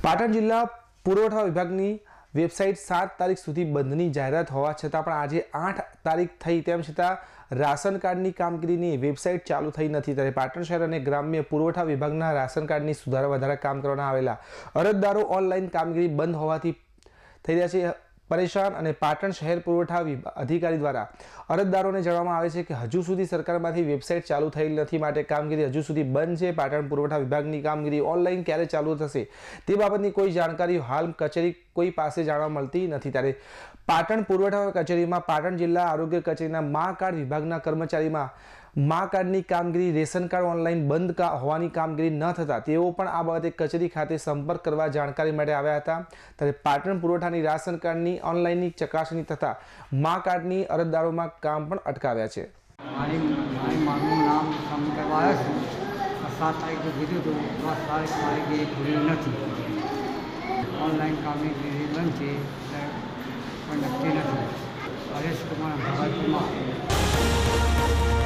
પાટણ જિલ્લા પુરવઠા વિભાગની વેબસાઇટ 7 તારીખ સુધી બંધની જાહેરાત હોવા છતાં પણ આજે 8 તારીખ થઈ તેમ છતાં રાશન કાર્ડની કામગીરીની વેબસાઇટ ચાલુ થઈ નથી। ત્યારે પાટણ શહેર અને ગ્રામ્ય પુરવઠા વિભાગના રાશન કાર્ડની સુધારા વધારા કામ કરવામાં આવેલા અરજદારો ઓનલાઈન કામગીરી બંધ હોવાથી થઈ રહ્યા છે પરેશાન। અને પાટણ શહેર પુરવઠા અધિકારી દ્વારા અરજદારોને જણાવવામાં આવે છે કે હજુ સુધી સરકારમાંથી વેબસાઇટ ચાલુ થયેલ નથી, માટે કામગીરી હજુ સુધી બંધ છે। પાટણ પુરવઠા વિભાગની કામગીરી ઓનલાઈન ક્યારે ચાલુ થશે તે બાબતની કોઈ જાણકારી હાલ કચેરી કોઈ પાસે જાણવા મળતી નથી। ત્યારે પાટણ પુરવઠા કચેરીમાં પાટણ જિલ્લા આરોગ્ય કચેરીના મા કાર્ડ વિભાગના કર્મચારીમાં મા કાર્ડની કામગીરી રેશન કાર્ડ ઓનલાઈન બંધ હોવાની કામગીરી ન થતાં તેઓ પણ આ બાબતે કચેરી ખાતે સંપર્ક કરવા જાણકારી માટે આવ્યા હતા। ત્યારે પાટણ પુરવઠાની રાશન કાર્ડની ઓનલાઈનની ચકાસણી થતાં મા કાર્ડની અરજદારોમાં કામ પણ અટકાવ્યા છે। મારું નામ સામે આવ્યા છે 7 તારીખે કીધું હતું, 10 તારીખે પૂરી નથી। ઓનલાઈન કામગીરી બંધ છે, પણ નક્કી નથી। હરેશ કુમાર ભાગલપુરમાં।